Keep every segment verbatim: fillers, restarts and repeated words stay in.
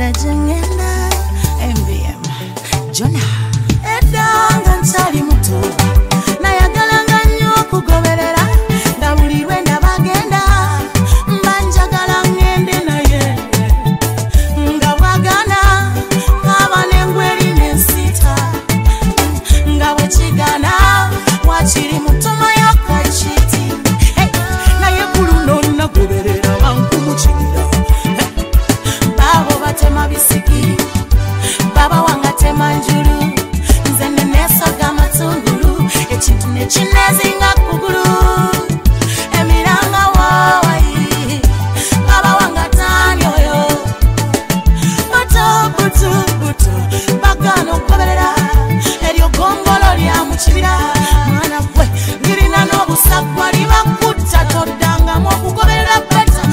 ngenda jengenda M V M Jona edanga nsali muto nayagalanga nnyo okugoberera ndabulirwe ndabagenda mbanjagala ngende naye nga bwagana nkaba n'engweri n'ensita nga bwekigana wakiri mutoma yakakiti naye guluno nagoberera bankumukinira babo batema bisiki baba wanga tema njulu nze nenesaga matungulu ekintu nekinezinga kugulu emiranga wawayi baba wanga tani oyo buto buto buto bagano kugoberera eryo gongolo lya mukibira mwana gwe ngirina n'obusagwa libakutta toddangamu okugoberera beta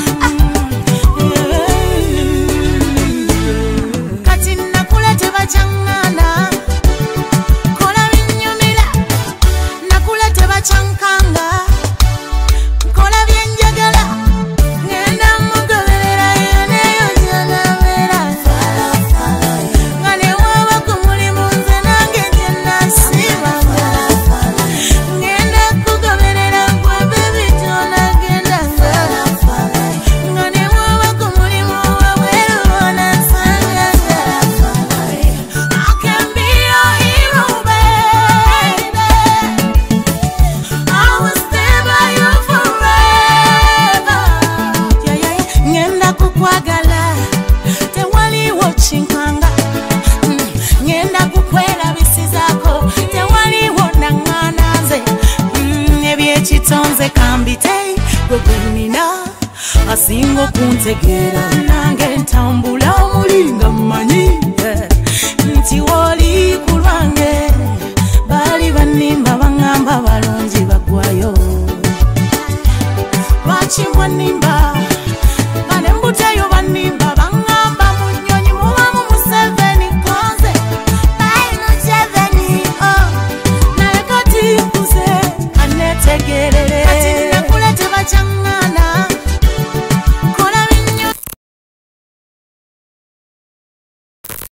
kati nakulete bacangana kola binyumira nakulete bacankanga kola byenjagala ngenda mugoberera yeneyo gyonabera nga newaaba ku mulimu nze nange gyenasibanga ngenda kugoberera gwe bebi tonagenda nga newaaba ku mulimu wabweru onasanga I can be your hero, baby. I will stay by you forever. Yeah, yeah, yeah. Ngenda kukwagala tewaliwo kinkanga Mm, ngenda kukwera bisizaako tewaliwo naŋŋaana nze Mm, ebyekitonze kambite gwe gwe nnina asinga okuntegeera nange ntambula omulinga mmanyi yeah. nti woli ku lwange baali bannimba baŋŋamba balungi bagwayo lwaki bwannimba